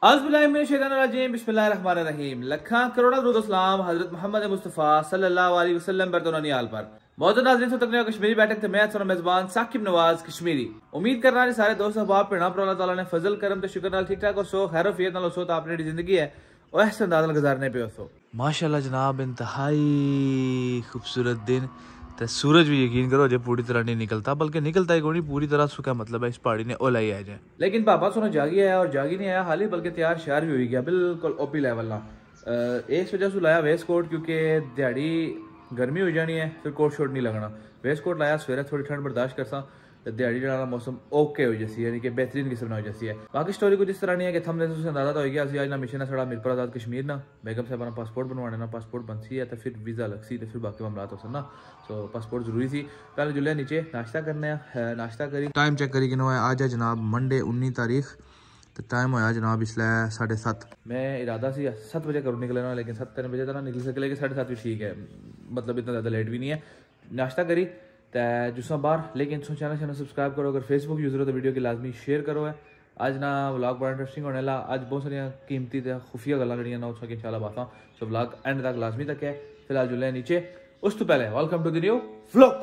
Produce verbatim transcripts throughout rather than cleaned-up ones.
बिस्मिल्लाहिर्रहमानिर्रहीम। लखा करोड़ा दुरूद सलाम हजरत मोहम्मद मुस्तफ़ा सल्लल्लाहु अलैहि वसल्लम पर दोनों नियाल पर। मौजूद नाज़रीन सो तकनीक कश्मीरी बैठक ते मैं सोना मेज़बान साकिब नवाज कश्मीरी। उम्मीद कर रहा है सारे दोस्त अहबाब पिंडा पर अल्लाह ताला ने फजल करम ते शुक्र नाल ठीक ठाक हो सो खैर वफियत नाल सो तो अपनी जिंदगी है और ऐसे अंदाज़ नाल गुजारने पे हो सो। माशाल्लाह जनाब इंतहाई खूबसूरत दिन। तो सूरज भी यकीन करो अजय पूरी तरह नहीं निकलता, बल्कि निकलता ही कोई नहीं पूरी तरह। उसका मतलब है इस पहाड़ी ने ओला ही आ जाए। लेकिन पापा सोना जागी आया और जागी नहीं आया हाल ही, बल्कि तैयार श्यार भी हो गया बिल्कुल ओपी लेवल ना। इस वजह से लाया वेस्ट कोट क्योंकि दिहाड़ी गर्मी हो जानी है, फिर कोट शोट नहीं लगना। वेस्ट कोट लाया सवेरे थोड़ी ठंड बर्दाश्त कर सा दिहाड़ी जरा मौसम ओके हो जैसी है, यानी कि बेहतरीन किस्म ना हो जैसी है। बाकी स्टोरी कुछ इस तरह नहीं है कि थंबनेल से अंदाजा तो हो गया आज ना मिशन है साड़ा मीरपुर आजाद कश्मीर ना बेगम साहब ना पासपोर्ट बनवाने ना पासपोर्ट बनसी है तो फिर वीज़ा लगसी तो फिर बाकी मामला हो ना। सो पासपोर्ट जरूरी थी। पहले जुले नीचे नाश्ता करने नाश्ता करी टाइम चेक करी कि है आज है जनाब मंडे उन्नीस तारीख तो टाइम होया जनाब इसलिए साढ़े सत्त। मैं इरादा सी सत्त बजे करूँ निकले ना, लेकिन सत्त तीन बजे तक ना निकल सके, लेकिन साढ़े सत्त भी ठीक है, मतलब इतना ज़्यादा लेट भी नहीं है। नाश्ता करी तो जुस्सा बाहर, लेकिन तुम चैनल चैनल सब्सक्राइब करो। अगर फेसबुक यूज़र हो तो वीडियो की लाजमी शेयर करो है। आज ना व्लॉग बड़ा इंटरेस्टिंग होने वाला। आज बहुत सारी कीमती तो खुफिया गल्लां जड़ियां ना उसकी इंशाल्लाह बात सो व्लॉग एंड तक लाजमी तक है। फिलहाल जुले नीचे उस तो पहले welcome to the new vlog.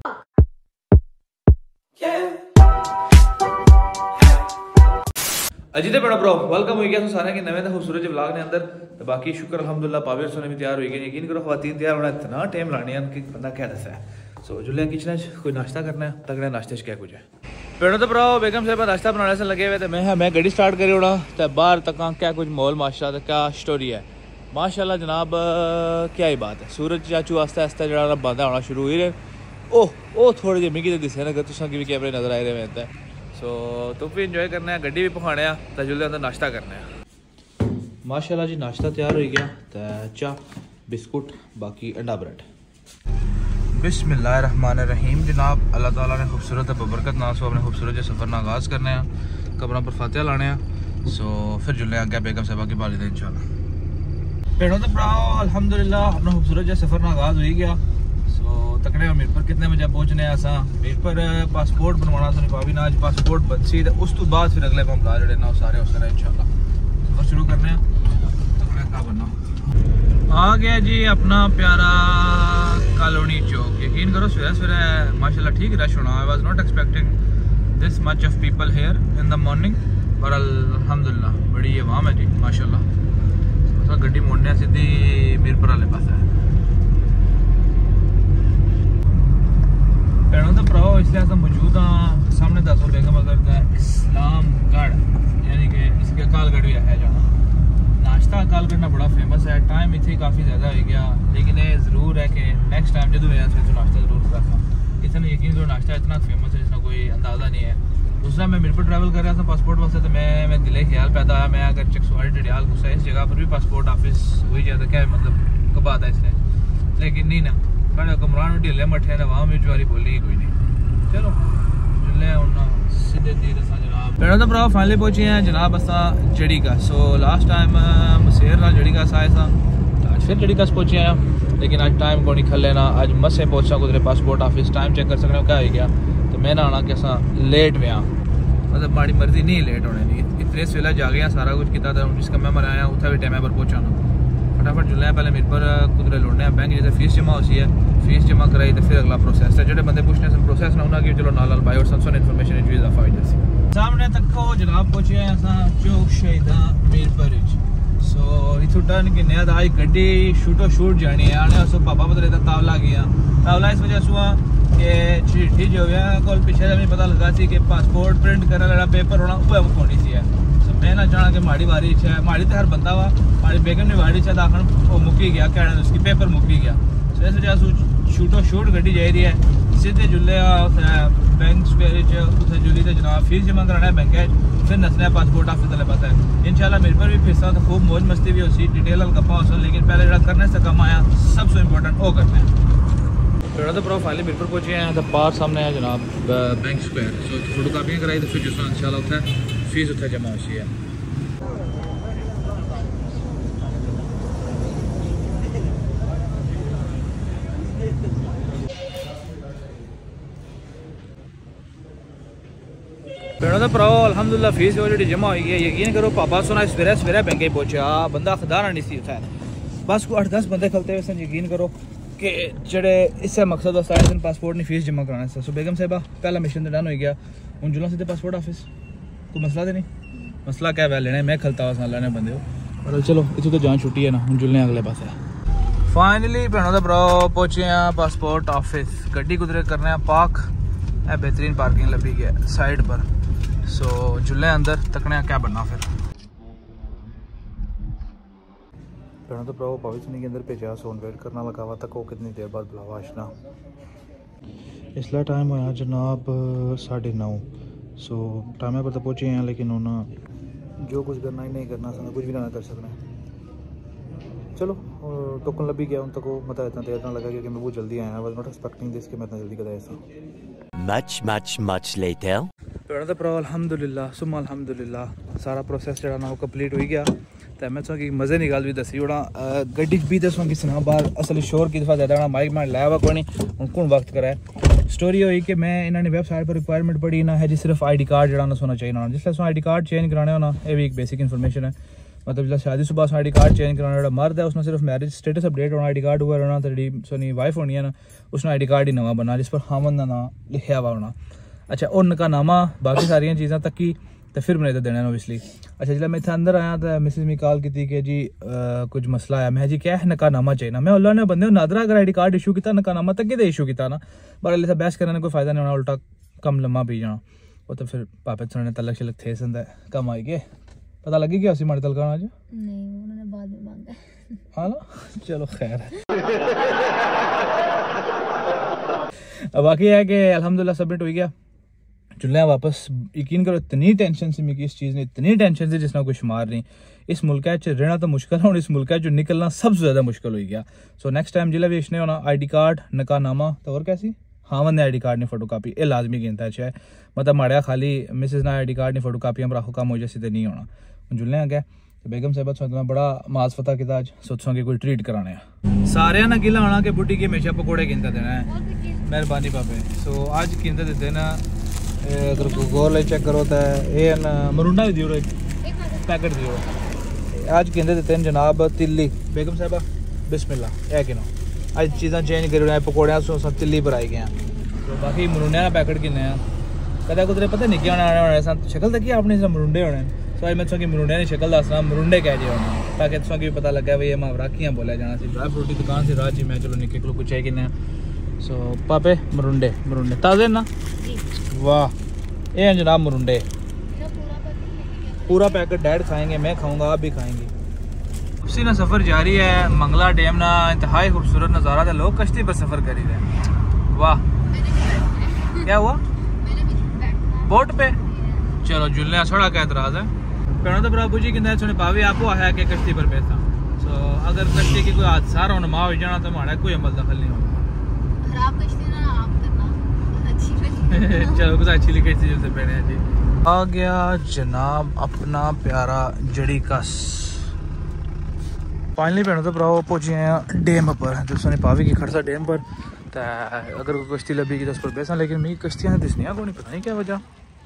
अजी तो बड़ा ब्रो वेलकम हो गया सारे के नवे खूबसूरत व्लॉग ने अंदर। तो बाकी शुक्र अल्हम्दुलिल्लाह पावे सोने भी तैयार हो गए। यकीन करो खवातीन तैयार होना इतना टाइम लाने कि बंदा क्या दसा है। सो जुले किचन कोई नाश्ता करना है तगड़ा नाश्ते क्या कुछ है पेड़ों तो भराओ बेगम साहब नाश्ता बनाने से लगे हुए। तो मैं मैं गड्डी स्टार्ट करी होना तो बाहर तक क्या कुछ माहौल माशा क्या स्टोरी है माशाल्लाह जनाब। क्या ही बात है। सूरज चाचू आस्ते आस्ते जरा बंदा होना शुरू हो रहे। ओह ओह थोड़े जे मिगी तो दिसे ना तुसा की भी कैमरे नजर आए रहे हैं। सो तुम भी इंजॉय करना है गड्डी भी पखाने तो जुले अंदर नाश्ता करना है। माशाल्लाह जी नाश्ता तैयार हो गया तो चाह बिस्कुट बाकी अंडा ब्रेड। बिस्मिल्लाहिर्रहमानिर्रहीम जनाब अल्लाह ताला ने खूबसूरत बबरकत ना सो अपने खूबसूरत सफ़र ना आगाज़ करने कब्रों पर फातिहा लाने। सो फिर जुले आगे बेगम साहबा की बालिद इंशाल्लाह। पेड़ों तो भराओ अल्हम्दुलिल्लाह अपना खूबसूरत सफ़र ना आगाज़ हो गया। सो तकने मीर पर कितने बजे पहुँचने असा मीर पर पासपोर्ट बनवाना तो भाभी ना आज पासपोर्ट बनसी तो उस तो बाद फिर अगले मामला जड़े ना सारे उस तरह इंशाल्लाह सफ़र शुरू करने का बनना। आ गया जी अपना प्यारा कॉलोनी चौक। यकीन करो सवेरे सवेरे माशाल्लाह ठीक रश होना। I was not expecting this much of people here in the morning, पर अल्हम्दुलिल्लाह बड़ी आवाम है जी माशाल्लाह। तो गड्डी मोड़ने सीधी मीरपुर वाले पास है पेड़ों तो भराओ इसलिए अस मौजूद हाँ सामने दसो बेगम अगर का इस्लामगढ़ यानी कि इसके अकालगढ़ भी है जाना। नाश्ता अकालगढ़ ना बड़ा फेमस है। टाइम इतने काफ़ी ज़्यादा हो गया, लेकिन ये ज़रूर है कि नेक्स्ट टाइम जो है तो नाश्ता ज़रूर करना। इतना यकीन करो नाश्ता इतना फेमस है जिसका कोई अंदाज़ा नहीं है। दूसरा मैं मीरपुर ट्रैवल कर रहा था पासपोर्ट वास्ते तो मैं मैं दिले ख्याल पैदा आया मैं अगर चकसवाड़ी डडियाल गुस्सा इस जगह पर भी पासपोर्ट ऑफिस हुई जाता क्या मतलब कब आता है इसने, लेकिन नहीं ना बड़े कमरान ढीले मठे ने वहाँ भी ज्वारी बोली ही कोई नहीं। चलो जुले सीधे धीरे सा जनाब पेड़ों तो भरा फाइनली पहुंचे हैं जनाब असा जड़ी का। सो लास्ट टाइम मसेर ना जड़ी का आए था आज फिर जड़ी का पहुंचे हैं, लेकिन आज टाइम को नहीं खले ना आज मसे पहुंचा कुछ पासपोर्ट ऑफिस टाइम चेक कर सकते हो क्या हो गया। तो मैं ना आना कि असा लेट व्या मतलब माड़ी मर्जी नहीं लेट होने नहीं इतने सवेला जा गया सारा कुछ किया था जिसका मैं मराया उत्थे भी टाइम पर पहुँचाना फटाफट जुले पहले मेरे पर कुदरे लौटने बैंक जैसे फीस जमा होती है फीस जमा कराई तो फिर अगला प्रोसेस है जो बंदे पूछने से प्रोसेस ना होना कि चलो नाल नाल बाई और संसों इन्फॉर्मेशन जो इजाफा हो जाती सामने तक को जनाब पहुंचे हैं असा चौक शहीदा मीरपुर। सो इथों टर्न की नया आज गड्डी शूटो शूट जानी है आने सो पापा बदले था तावला गया तावला इस वजह से कि चिट्ठी जो है को पिछले जमी पता लगा सी कि पासपोर्ट प्रिंट करने वाला पेपर होना वो होनी सी है। मैं ना चाहना कि माड़ी वारी है माड़ी तो हर बंदा वा माड़ी बेगम ने वाड़ी है दाखन वो मुक्की गया कहना उसकी पेपर मुक्की गया। सो इस वजह शूटो शूट गड्डी जा रही है सीधे जुले बैंक स्क्वेयर उत्थे जुली तो जनाब फीस जमा कराना है बैंक फिर नसना पासपोर्ट ऑफिस वाले पास है इंशाल्लाह मेरे पर भी फिसा तो खूब मौज मस्ती भी होती डिटेल गप्पा हो लेकिन पहले जरा करने से कम आया सबसे इम्पोर्टेंट वो करना है। थोड़ा तो प्रो फाइनली मेरे पर पहुंचे हैं तो पार सामने है जनाब बैंक स्क्वायर। सो फोटो कापियाँ कराई तो फिर जिस इंशाल्लाह उत्थे फीस उत्थे जमा होती है। पेड़ों भैनों तो भराओ अल्हम्दुलिल्लाह फीस ऑलरेडी जमा हुई है। यकीन करो पापा सुना सवेरे सवेरे बैंक पहुंचा बंदा खदाना नहीं सी खैर बस को अठ दस बंदे खलते हुए सन। यकीन करो कि जेडे इससे मकसद होता है दिन पासपोर्ट नहीं फीस जमा कराने से। सो बेगम साहिबा पहला मिशन तो डन हो गया। हूँ जुला सीधे पासपोर्ट ऑफिस कोई मसला तो नहीं। मसला क्या वै लेना मैं खलता हुआ लाने बंदे हो और चलो इतनी तो जान छुट्टी है ना। हूँ जुलने अगले पास फाइनली भैनों तो भराओ पहुंचे हैं पासपोर्ट ऑफिस। गड्डी कुदरे करने पार्क है बेहतरीन पार्किंग लभी गया साइड पर। सो जुल्ले अंदर तकने क्या बनना फिर भैनों तो भराओ पाकिस्तानी के अंदर भेजा। सोन वेट करना लगा हुआ तक वो कितनी देर बाद बुलावा आशना। इसलिए टाइम होया जनाब साढ़े नौ। सो टाइम पर तो पहुँचे हैं लेकिन उन्होंने जो कुछ करना ही नहीं करना सकना कुछ भी ना कर सकना। चलो टोकन लभी गया उन तक वो मतलब इतना देर ना लगा क्योंकि मैं बहुत जल्दी आया। वाज नॉट एक्सपेक्टिंग दिस कि मैं इतना जल्दी कर ऐसा। Much much much later भैनों तो भराओ अल्हम्दुलिल्लाह सुम्मा अल्हम्दुलिल्लाह सारा प्रोसेस जो ना वो कंप्लीट हो गया। तो मैं कि मज़े की गल भी दसी ओड़ा गड्डी भी दसो कि सुना बाहर असल शोर की दफ़ा ज़्यादा माइक माइक लाया हुआ कोई नहीं। हूँ कौन वक्त कराए स्टोरी हुई कि मैं इन्होंने वैबसाइट पर रिक्वायरमेंट पढ़ी ना है जी सिर्फ आई डी कार्ड जरा सोना चाहिए ना जिससे आई डी कार्ड चेंज कराने होना ये भी एक बेसिक इन्फॉर्मेशन है। मतलब जिस शादी सुबह आई डी कार्ड चेंज कराना जो मर्द है उसने सिर्फ मैरिज स्टेटस अपडेट होना आई डी कार्ड हुआ रहना तो जी सोनी वाइफ होनी है ना उसने आई डी कार्ड ही नवा बनना जिस पर हामन का नाम लिखा हुआ होना। अच्छा और नकानामा बाकी सारिया चीज़ा तक की तो फिर मैंने तो देना ओबियसली। अच्छा जिला मैं इतना अंदर आया तो मिसिज मी कॉल की कि जी आ, कुछ मसला आया। मैं जी क्या है नकानामा चाहिए मैं उल्ला ने बंदे नादरा अगर आई डी कार्ड इशू किया नकानामा तक कि इशू किया ना पर अल्ले बहस करने का कोई फायदा नहीं होना उल्टा कम लम्मा पी जाना। वो तो फिर पापे ने तलक शलक थे संदा कम आई गए पता लगी क्या उसी माड़ी तलका आज नहीं उन्होंने बाद में मांगा हाँ ना चलो खैर है। अब बाकी है कि अल्हम्दुलिल्लाह सबमिट हो गया चुल्ले वापस। यकीन करो इतनी टेंशन से मिगी इस चीज़ ने इतनी टेंशन से जिसना कोई शुमार नहीं। इस मुल्क रहना तो मुश्किल है और इस मुल्क जो निकलना सबसे ज़्यादा मुश्किल हो गया। सो नेक्स्ट टाइम जिला भी इसने होना आई डी कार्ड नकानामा तो और कैसी हाँ वंदे आई डी कार्ड नहीं फोटो कापी ये लाजमी गिनता है मतलब माड़ा खाली मिसिज ना आई डी कार्ड नहीं फोटो कापी हम राखो काम हो जैसे तो नहीं होना। जुलने आ गया तो बेगम साहब सोचना बड़ा मास फता किया अज सोचो कि कोई ट्रीट कराने सारे ना गिला होना कि बुढ़ी की हमेशा पकौड़े गिनता देना है मेहरबानी पापे। सो आज गिनते देते ना अगर गौर चेक करो तो ये मरूंडा भी दियो पैकेट दियो आज गिनते देते हैं जनाब तिल्ली। बेगम साहबा बिस्मिल्लाह है कि ना अज चीज़ा चेंज करी पकौड़िया सब तिल्ली पर आई गए तो बाकी मरूंडे का पैकेट किन्ने कदा कुदरे पता निक्के होने होने होने शक्ल तक अपनी मरूंडे होने। सो अज मैं तुम मरूंडे की शक्ल दसना मरूंडे कह जे होने ताकि तुम भी पता लगे भाई मावरा कियां बोलिया जाना सी। ड्राई फ्रूट की दुकान से राह मैं चलो निक्के को कुछ है किन्ने। सो पापे मरूंडे मरूंडे ताज़े ना वाह ये जनाब मरूंडे पूरा पैकेट डैड खाएंगे मैं खाऊंगा आप भी खाएंगे। उसी ना सफ़र जारी है मंगला डैम ना इंतहाई खूबसूरत नज़ारा था लोग कश्ती पर सफ़र कर रहे हैं। वाह क्या हुआ बोट पे चलो जुलने थोड़ा क्या एतराज़ है भैनों तो प्रभु जी कहते सुने भाभी आपको आया कि कश्ती पर पैसा। सो अगर कश्ती की कोई हादसा होना हो जाना तो हमारा कोई अमल दखल नहीं होगा। चलो कुछ अच्छी लिखी थी जैसे पहने जी आ गया जनाब अपना प्यारा जड़ी कस। फाइनली भैनों तो भराओ पहुंचे हैं डैम पर दोस्तों ने पावी की खड़सा डैम पर तो अगर कोई कश्ती लभी तो उस पर बैसा लेकिन मेरी कश्तियाँ दिसनिया को नहीं पता नहीं क्या वजह।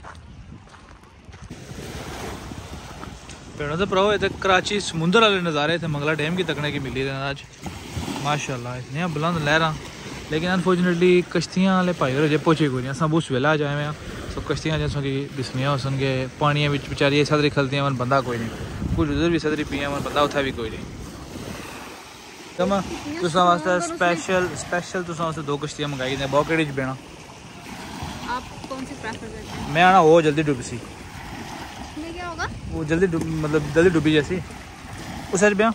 भैनों तो भराओ इतने कराची समुंदर वाले नज़ारे थे मंगला डैम की तकने की मिली रहे आज माशाल्लाह इतनी बुलंद लहरा लेकिन अनफॉर्चुनेटली कश्तियाँ वाले भाई हो पहुंचे कोई नहीं अस बहुत सवेला आ जाए हैं। सो कश्तियाँ जैसों की दिसनिया हो सन के पानिया बेचारी सदरी खलतियाँ मन बंदा कोई नहीं कुछ उधर भी सदरी पिया मन बंदा उत्थे भी कोई नहीं। कमा तुसा वास्ते स्पेशल स्पेशल तुसा वास्ते दो कश्तियाँ मंगाई ने बहुत केड़ी च बेना आप कौन सी प्रेफर करते हैं? मैं आना वो जल्दी डूब सी उसमें क्या होगा वो जल्दी मतलब जल्दी डूबी जैसी उस ब्याह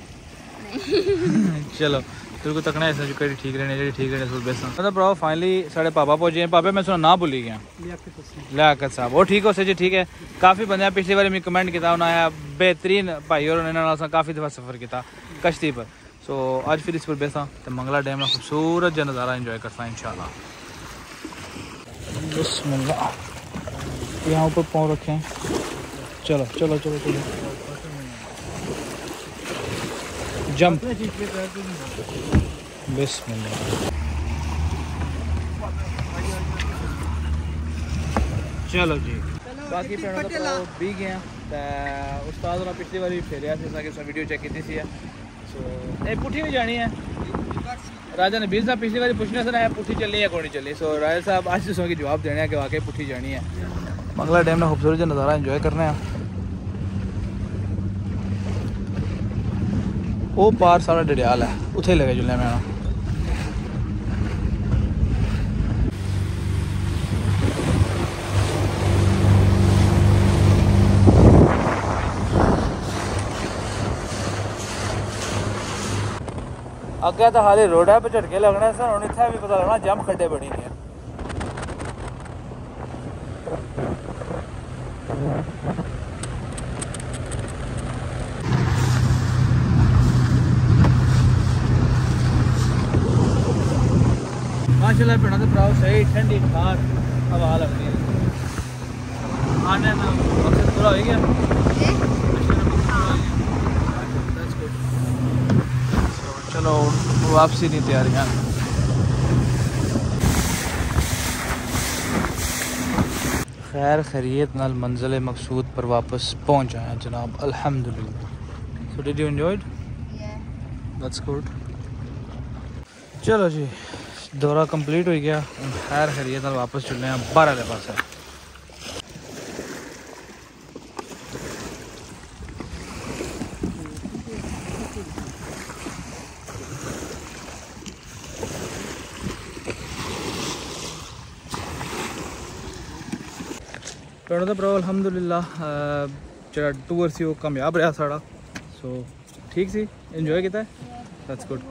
चलो तेरे को तकना है कड़ी ठीक रहने जी ठीक रहने सुबह बेसा मतलब भराओ फाइनली साढ़े पापा पहुंचे हैं। पापे मैं सुना ना भूली गया लियाकत साहब वो ठीक हो सर जी ठीक है। काफ़ी बंदे पिछली बार मैं कमेंट किया उन्हें बेहतरीन भाई और उन्होंने काफ़ी दफ़ा सफ़र किया कश्ती पर। सो आज फिर इस पर बेसा तो मंगला डैम में खूबसूरत जो नज़ारा इंजॉय करता है इंशाल्लाह। यहाँ ऊपर पाँव रखे हैं चलो चलो चलो चलो जंप बिस्मिल्लाह चलो जी बाकी भैनों तो भराओ भी गए तो उस्ताद होना पिछली बार भी फेरिया से वीडियो चेक की सी है सो नहीं पुठी नहीं जानी है राजा ने बीस साहब पिछली बार पूछना सर है पुठी चलनी है कौन नहीं चली सो राजा साहब आज जिसों की जवाब देने हैं कि वाकई पुठी जानी है मंगला डैम में खूबसूरत नज़ारा इंजॉय करने हैं वो पार सारा डडियाल है उथे लगे जुलने में आना अगे तो हाले रोड है पर झटके लगने सर हूँ इतना भी पता लगना जम खड्डे बड़ी नहीं है माशाल्लाह भैनों तो भराओ सही ठंडी ठार हवा लगनी है आने का मकसद पूरा हो गया चलो वापसी की तैयारियां खैर खैरियत नाल मंजिल मकसूद पर वापस पहुंच आए जनाब अल्हम्दुलिल्लाह so did you enjoyed that's good चलो जी दौरा कंप्लीट हो गया खैर खैरियत नाल वापस चलने हैं बारह के पास है भैनों तो भराओ अल्हम्दुलिल्लाह जो टूर सी वो कामयाब रहा साड़ा सो ठीक सी इंजॉय किया दैट्स गुड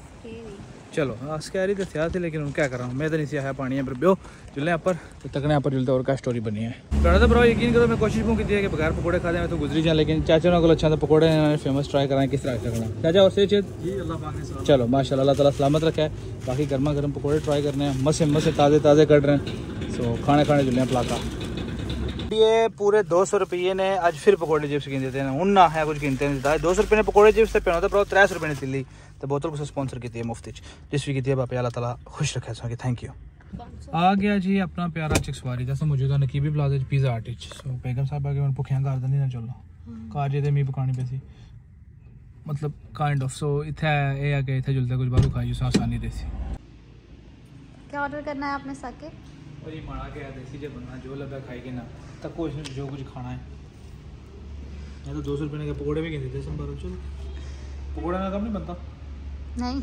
चलो हाँ स्कैरी तो थिया थी लेकिन हम क्या कर रहा हूँ मैं तो नहीं सी आया पानी है पर ब्यो जुलने पर तो तकने पर जुलते और क्या स्टोरी बनी है भैनों तो भराओ यकीन करो मैं कोशिश भी की है कि बगैर पकौड़े खा मैं तो गुजरी जाए लेकिन चाचा को अच्छा तो पकौड़े फेमस ट्राई कराएं किस तरह करना चाचा और से चलो माशाल्लाह अल्लाह ताला सलामत रखा है बाकी गर्मा गर्म पकौड़े ट्राई करने हैं मसे मसे ताज़े ताज़े कट रहे हैं सो खाने खाने जुलने पलाका ये पूरे दो सौ रुपये ने अज फिर पकौड़े चिप्स गिन देते हैं हूँ ना है कुछ गिनते नहीं देता दो सौ रुपये ने पकौड़े चिप्स तो भैनों तो भराओ त्रै सौ रुपये ने तिल्ली तो बोतल कुछ स्पॉन्सर की है मुफ्त जिस भी की बापे अल्लाह ताला खुश रखे सो थैंक यू आ गया जी अपना प्यारा चिक्सवारी जैसा मौजूदा नकीबी प्लाजा पिज़्ज़ा हट सो बेगम साहब आगे मैं भुखियां कर देंदी ना चलो घर जे मी पकानी पे सी मतलब काइंड ऑफ सो इत्थे ए है कि इत्थे जुलते कुछ बाहर खाई सो आसानी देसी क्या ऑर्डर करना है आपने साके और ये माड़ा के देसी जो बनना जो लगा खाएगी ना तक को जो कुछ खाना है मैं तो दो सौ रुपये के पकौड़े भी गिनते थे संभालो चलो पकौड़ा का कम नहीं बनता नहीं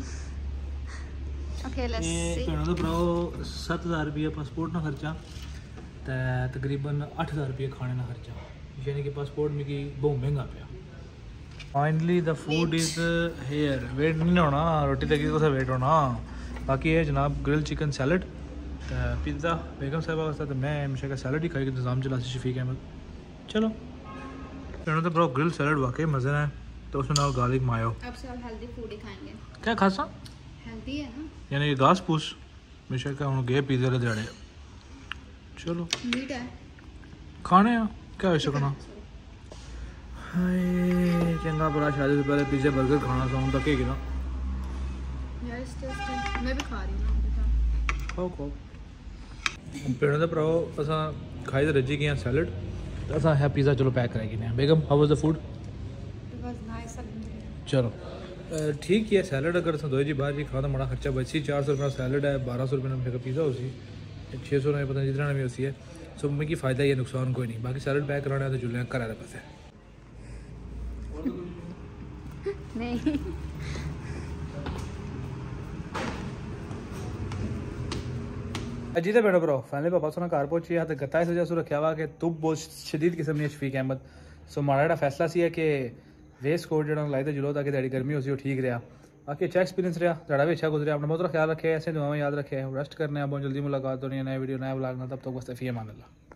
ओके लेट्स सी भैनों तो भराओ सत्त हज़ार रुपये पासपोर्ट ना खर्चा तो तकरीबन अठ हज़ार रुपये खाने ना खर्चा यानी कि पासपोर्ट मिगी बहुत महंगा पाया finally the food is here wait नहीं होना रोटी तक कुछ वेट होना बाकी है जनाब ग्रिल चिकन सैलड पिज़्ज़ा बेगम साहब वास्ते तो मैं हमेशा का सैलड ही खाई इंतजाम चला शफीक अहमद चलो भैनों तो ब्रो ग्रिल सैलड वाकई मज़े है तो उसमें नाल गार्लिक मायो अब सब हेल्दी फूड ही खाएंगे क्या खासा हेल्दी है ना यानी घास फूस हमेशा का हूँ गए पिज़्ज़े के दिहाड़े चलो मीट है खाने आ क्या हो सकना चंगा बड़ा शादी से पहले पिज़्ज़ा बर्गर खाना सा तक ही ना यार टेस्टी मैं भी खा रही हूँ खाओ खाओ भैनों तो भराओ असा खाई तो रजी गए सैलड असा है पिज़्ज़ा चलो पैक कराई गए बेगम हाउ वाज द फूड चलो ठीक है सैलड अगर अस दो जी बाहर जी खा तो बड़ा खर्चा बची चार सौ रुपये सैलड है बारह सौ रुपये में पिज़्ज़ा उसी छः सौ रुपये पता नहीं जितना भी उसी है सो मिगी फ़ायदा ही है नुकसान कोई नहीं बाकी सैलड पैक कराना है तो जुलने घर पास है नहीं अजी तो भैनों भराओ फाइनली पापा सोना घर पहुंची है तो गत्ता इस वजह से रखा हुआ कि धुप बहुत शदीद किस्म की शफीक अहमद सो माड़ा जो फैसला सी है कि वेस्ट कोट जो लाई तो जुलो ताकि तेरी गर्मी हो सी ठीक रहा बाकी अच्छा एक्सपीरियंस रहा तेरा भी अच्छा गुजरा अपना बहुत ख्याल रखे ऐसे दुआएं याद रखे रेस्ट करने बहुत जल्दी मुलाकात होनी है नए वीडियो नया ब्लॉग ना तब तक बस फी मान अल्लाह।